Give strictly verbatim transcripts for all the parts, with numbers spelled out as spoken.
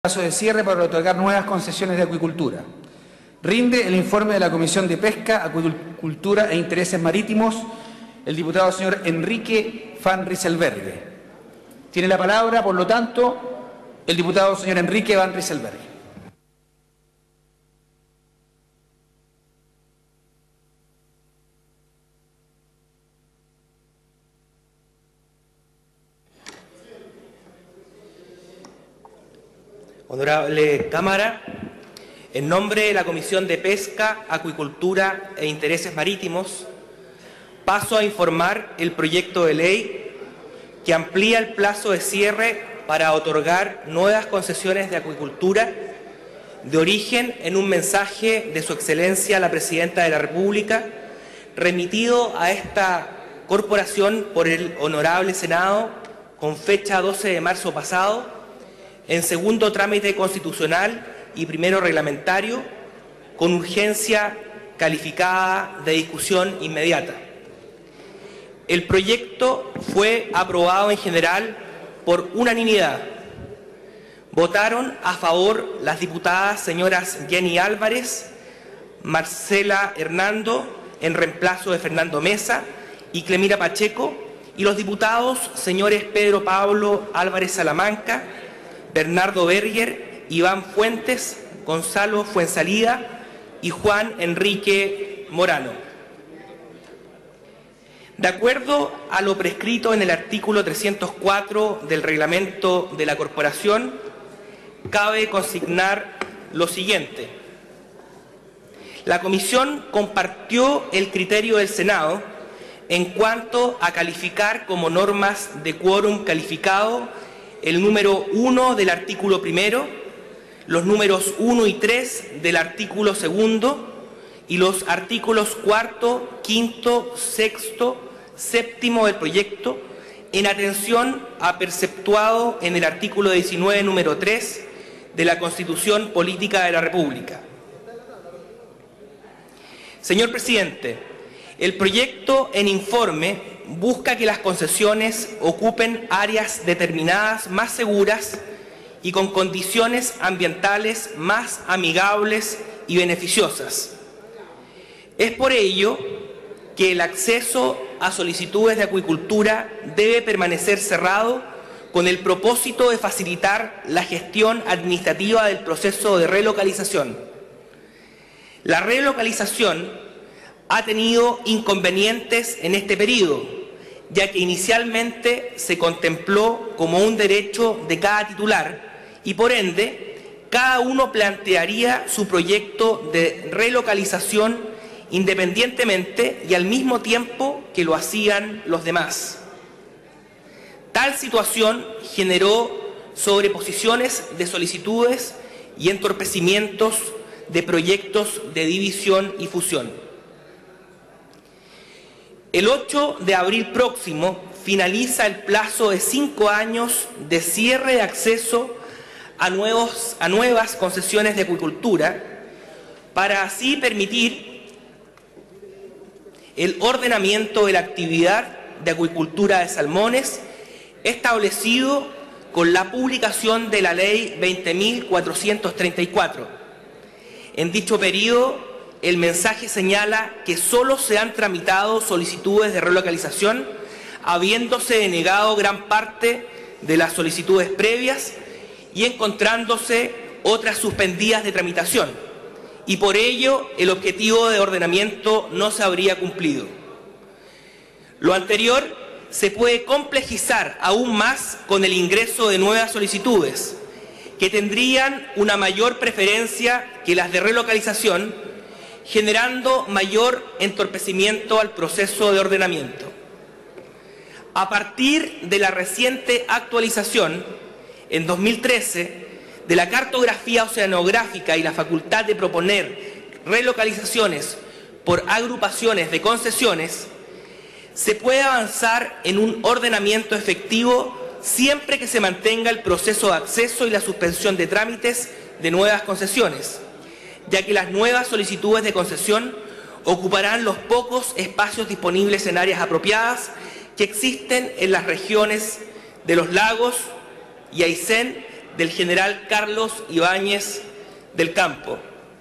Plazo de cierre para otorgar nuevas concesiones de acuicultura. Rinde el informe de la Comisión de Pesca, Acuicultura e Intereses Marítimos el diputado señor Enrique Van Rysselberghe. Tiene la palabra, por lo tanto, el diputado señor Enrique Van Rysselberghe. Honorable Cámara, en nombre de la Comisión de Pesca, Acuicultura e Intereses Marítimos, paso a informar el proyecto de ley que amplía el plazo de cierre para otorgar nuevas concesiones de acuicultura de origen en un mensaje de Su Excelencia la Presidenta de la República, remitido a esta corporación por el Honorable Senado con fecha doce de marzo pasado, en segundo trámite constitucional y primero reglamentario, con urgencia calificada de discusión inmediata. El proyecto fue aprobado en general por unanimidad. Votaron a favor las diputadas señoras Jenny Álvarez, Marcela Hernando, en reemplazo de Fernando Mesa, y Clemira Pacheco, y los diputados señores Pedro Pablo Álvarez Salamanca, Bernardo Berger, Iván Fuentes, Gonzalo Fuensalida y Juan Enrique Morano. De acuerdo a lo prescrito en el artículo trescientos cuatro del reglamento de la Corporación, cabe consignar lo siguiente. La Comisión compartió el criterio del Senado en cuanto a calificar como normas de quórum calificado el número uno del artículo primero, los números uno y tres del artículo segundo y los artículos cuarto, quinto, sexto, séptimo del proyecto, en atención a preceptuado en el artículo diecinueve, número tres de la Constitución Política de la República. Señor Presidente, el proyecto en informe busca que las concesiones ocupen áreas determinadas más seguras y con condiciones ambientales más amigables y beneficiosas. Es por ello que el acceso a solicitudes de acuicultura debe permanecer cerrado con el propósito de facilitar la gestión administrativa del proceso de relocalización. La relocalización ha tenido inconvenientes en este periodo, ya que inicialmente se contempló como un derecho de cada titular y por ende cada uno plantearía su proyecto de relocalización independientemente y al mismo tiempo que lo hacían los demás. Tal situación generó sobreposiciones de solicitudes y entorpecimientos de proyectos de división y fusión. El ocho de abril próximo finaliza el plazo de cinco años de cierre de acceso a, nuevos, a nuevas concesiones de acuicultura para así permitir el ordenamiento de la actividad de acuicultura de salmones establecido con la publicación de la Ley veinte mil cuatrocientos treinta y cuatro. En dicho periodo, el mensaje señala que solo se han tramitado solicitudes de relocalización, habiéndose denegado gran parte de las solicitudes previas y encontrándose otras suspendidas de tramitación, y por ello el objetivo de ordenamiento no se habría cumplido. Lo anterior se puede complejizar aún más con el ingreso de nuevas solicitudes, que tendrían una mayor preferencia que las de relocalización, generando mayor entorpecimiento al proceso de ordenamiento. A partir de la reciente actualización, en dos mil trece, de la cartografía oceanográfica y la facultad de proponer relocalizaciones por agrupaciones de concesiones, se puede avanzar en un ordenamiento efectivo siempre que se mantenga el proceso de acceso y la suspensión de trámites de nuevas concesiones, ya que las nuevas solicitudes de concesión ocuparán los pocos espacios disponibles en áreas apropiadas que existen en las regiones de los lagos y Aysén, del general Carlos Ibáñez del Campo.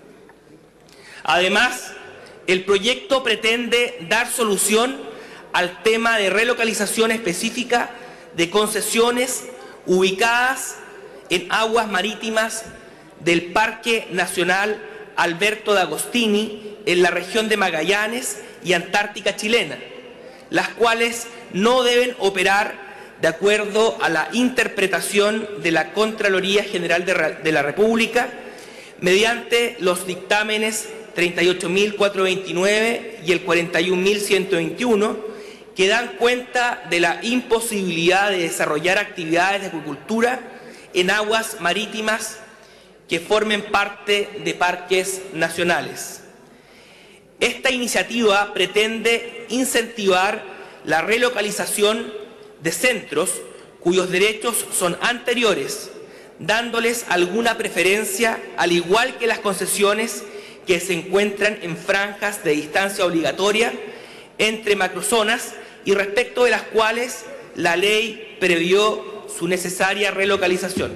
Además, el proyecto pretende dar solución al tema de relocalización específica de concesiones ubicadas en aguas marítimas del Parque Nacional Alberto de Agostini en la región de Magallanes y Antártica chilena, las cuales no deben operar de acuerdo a la interpretación de la Contraloría General de la República mediante los dictámenes treinta y ocho mil cuatrocientos veintinueve y el cuarenta y un mil ciento veintiuno, que dan cuenta de la imposibilidad de desarrollar actividades de acuicultura en aguas marítimas que formen parte de parques nacionales. Esta iniciativa pretende incentivar la relocalización de centros cuyos derechos son anteriores, dándoles alguna preferencia, al igual que las concesiones que se encuentran en franjas de distancia obligatoria entre macrozonas y respecto de las cuales la ley previó su necesaria relocalización.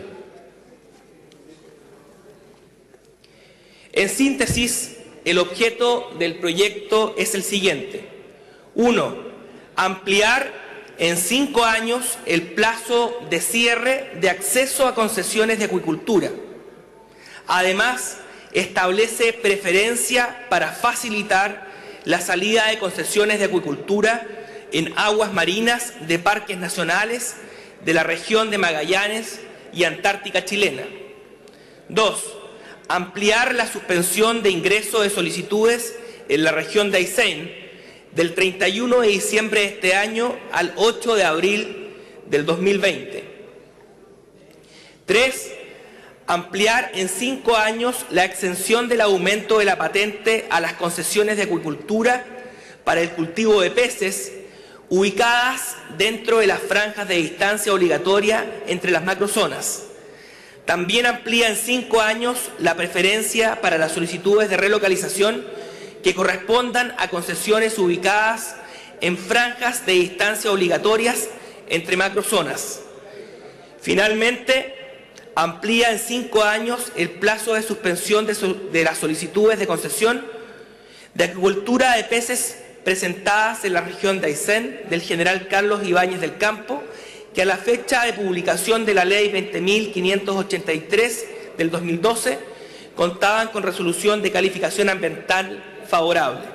En síntesis, el objeto del proyecto es el siguiente. Uno, ampliar en cinco años el plazo de cierre de acceso a concesiones de acuicultura. Además, establece preferencia para facilitar la salida de concesiones de acuicultura en aguas marinas de parques nacionales de la región de Magallanes y Antártica chilena. Dos, ampliar la suspensión de ingreso de solicitudes en la región de Aysén del treinta y uno de diciembre de este año al ocho de abril del dos mil veinte. Tres, ampliar en cinco años la exención del aumento de la patente a las concesiones de acuicultura para el cultivo de peces ubicadas dentro de las franjas de distancia obligatoria entre las macrozonas. También amplía en cinco años la preferencia para las solicitudes de relocalización que correspondan a concesiones ubicadas en franjas de distancia obligatorias entre macrozonas. Finalmente, amplía en cinco años el plazo de suspensión de, su, de las solicitudes de concesión de acuicultura de peces presentadas en la región de Aysén del general Carlos Ibáñez del Campo, que a la fecha de publicación de la ley veinte mil quinientos ochenta y tres del dos mil doce contaban con resolución de calificación ambiental favorable.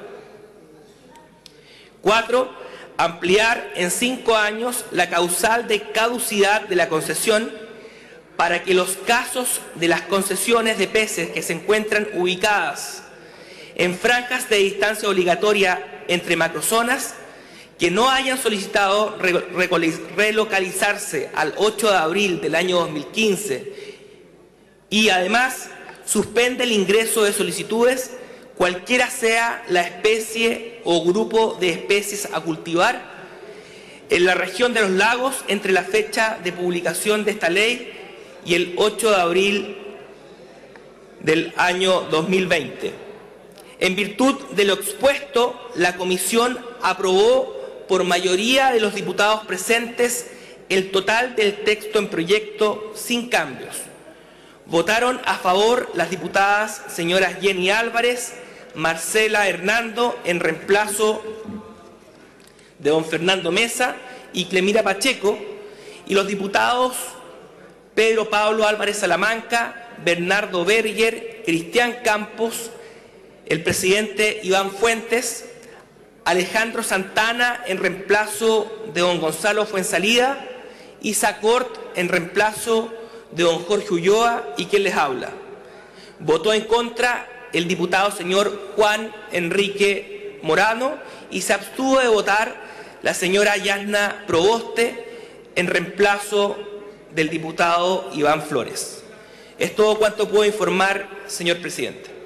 Cuatro, ampliar en cinco años la causal de caducidad de la concesión para que los casos de las concesiones de peces que se encuentran ubicadas en franjas de distancia obligatoria entre macrozonas que no hayan solicitado relocalizarse al ocho de abril del año dos mil quince y además suspende el ingreso de solicitudes cualquiera sea la especie o grupo de especies a cultivar en la región de los lagos entre la fecha de publicación de esta ley y el ocho de abril del año dos mil veinte. En virtud de lo expuesto, la Comisión aprobó por mayoría de los diputados presentes el total del texto en proyecto sin cambios. Votaron a favor las diputadas señoras Jenny Álvarez, Marcela Hernando en reemplazo de don Fernando Mesa y Clemira Pacheco, y los diputados Pedro Pablo Álvarez Salamanca, Bernardo Berger, Cristian Campos, el presidente Iván Fuentes, Alejandro Santana en reemplazo de don Gonzalo Fuensalida, Isa Cort en reemplazo de don Jorge Ulloa y quien les habla. Votó en contra el diputado señor Juan Enrique Morano y se abstuvo de votar la señora Yasna Proboste en reemplazo del diputado Iván Flores. Es todo cuanto puedo informar, señor presidente.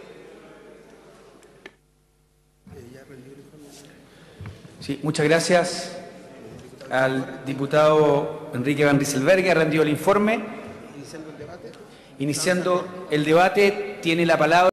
Sí, muchas gracias al diputado Enrique Van Rieselberghe, ha rendido el informe. Iniciando el debate, tiene la palabra